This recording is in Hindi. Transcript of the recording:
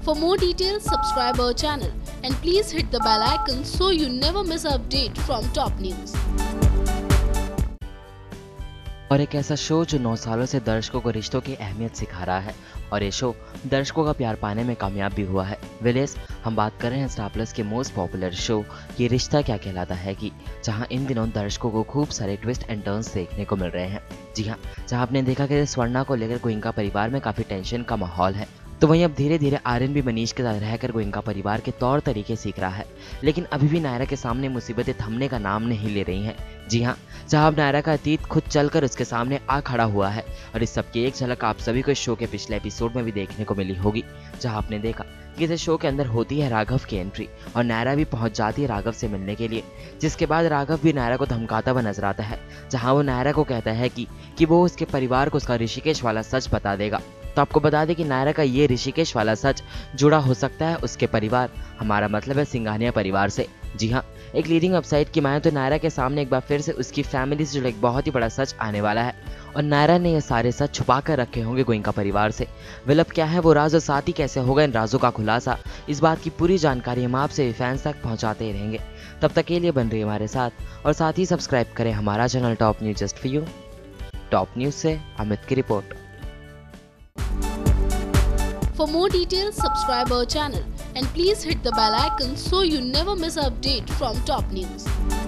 For more details, subscribe our channel and please hit the bell icon so you never miss an update from top news. और एक ऐसा शो जो 9 सालों से दर्शकों को रिश्तों की अहमियत सिखा रहा है और ये शो दर्शकों का प्यार पाने में कामयाब भी हुआ है। विलेस हम बात कर रहे हैं स्टार प्लस के most popular show Yeh Rishta क्या कहलाता है की, जहां इन दिनों दर्शकों को खूब सारे ट्विस्ट एंड टर्न्स देखने को मिल रहे हैं। जी हाँ, जहां आपने देखा कि स्वर्णा को लेकर गोइंका परिवार में काफी टेंशन का माहौल है, तो वहीं अब धीरे धीरे आर्यन भी मनीष के साथ रहकर गोइंका परिवार के तौर तरीके सीख रहा है। लेकिन अभी भी नायरा के सामने मुसीबतें थमने का नाम नहीं ले रही हैं। जी हाँ, जहां अब नायरा का अतीत खुद चलकर उसके सामने आ खड़ा हुआ है और इस सब की एक झलक आप सभी को इस शो के पिछले एपिसोड में भी देखने को मिली होगी, जहां आपने देखा कि इस शो के अंदर होती है राघव की एंट्री और नायरा भी पहुंच जाती है राघव से मिलने के लिए, जिसके बाद राघव भी नायरा को धमकाता हुआ नजर आता है, जहां वो नायरा को कहता है कि वो उसके परिवार को उसका ऋषिकेश वाला सच बता देगा। तो आपको बता दें कि नायरा का ये ऋषिकेश वाला सच जुड़ा हो सकता है उसके परिवार, हमारा मतलब है सिंघानिया परिवार से। जी हाँ, एक लीडिंग वेबसाइट की माने तो नायरा के सामने एक बार फिर से उसकी फैमिली से जुड़ा एक बहुत ही बड़ा सच आने वाला है और नायरा ने ये सारे सच छुपा कर रखे होंगे गोइंका परिवार से। वेल अब क्या है वो राज और साथ ही कैसे होगा इन राजों का खुलासा, इस बात की पूरी जानकारी हम आपसे फैंस तक पहुंचाते ही रहेंगे। तब तक के लिए बन रही हमारे साथ और साथ ही सब्सक्राइब करें हमारा channel Top News just for you. Top News से अमित की रिपोर्ट। For more details, subscribe our channel and please hit the bell icon so you never miss an update from top news.